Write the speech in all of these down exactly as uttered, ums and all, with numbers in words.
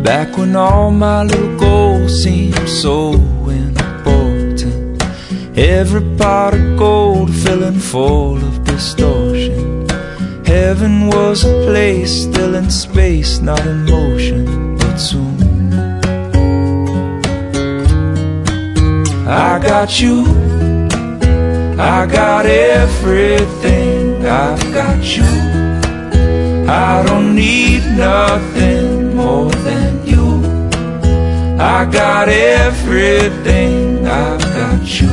Back when all my little goals seemed so important, every pot of gold filling full of distortion. Heaven was a place still in space, not in motion, but soon I got you, I got everything, I've got you. I don't need nothing more than you. I got everything, I've got you.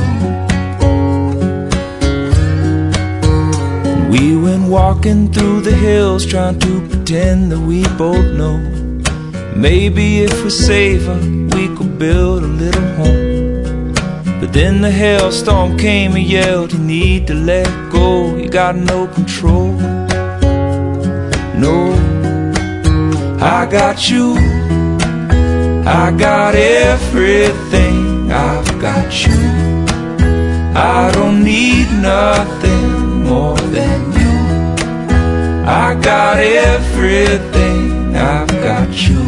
We went walking through the hills, trying to pretend that we both know maybe if we savor, we could build a little home. But then the hailstorm came and yelled, you need to let go, you got no control. No, I got you, I got everything, I've got you. I don't need nothing more than you. I got everything, I've got you.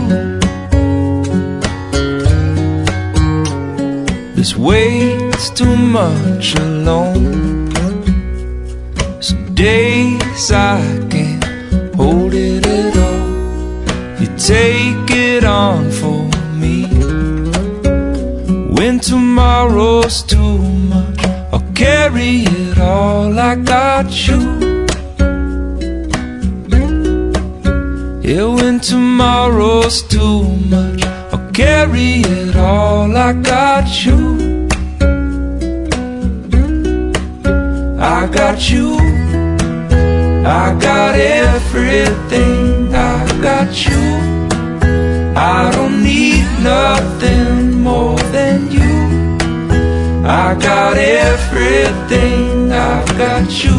This weight's too much alone. Some days I can't hold it at all. You take it on for me. When tomorrow's too much, I'll carry it all. I got you. Yeah, when tomorrow's too much, I'll carry it all. I got you. I got you. I got everything, I got you. I don't need nothing more than you. I got everything, I've got you.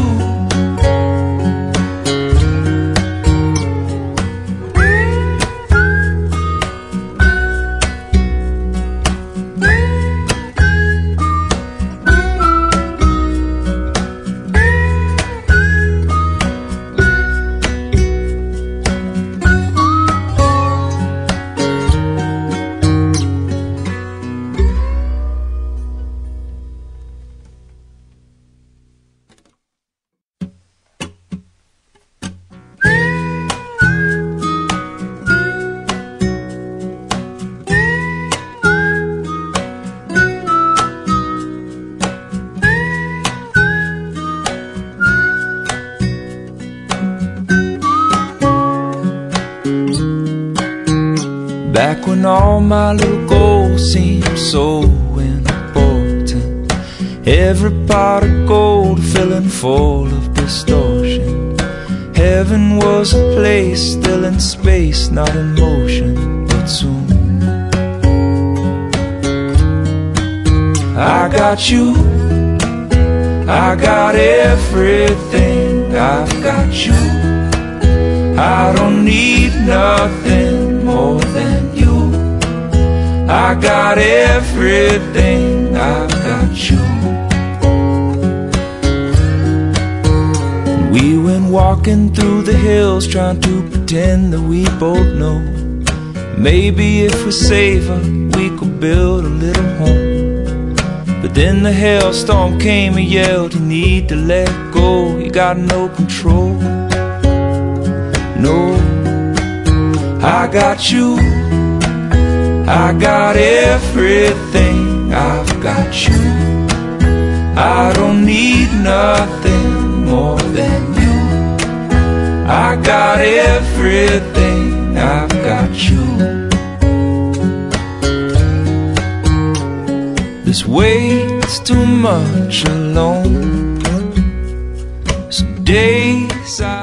Back when all my little goals seemed so important, every pot of gold filling full of distortion. Heaven was a place still in space, not in motion, but soon I got you, I got everything, I've got you. I don't need nothing more than you. I got everything, I've got you. We went walking through the hills, trying to pretend that we both know maybe if we savor, we could build a little home. But then the hailstorm came and yelled, you need to let go, you got no control. No, I got you, I got everything, I've got you. I don't need nothing more than you. I got everything, I've got you. This weight's too much alone. Some days I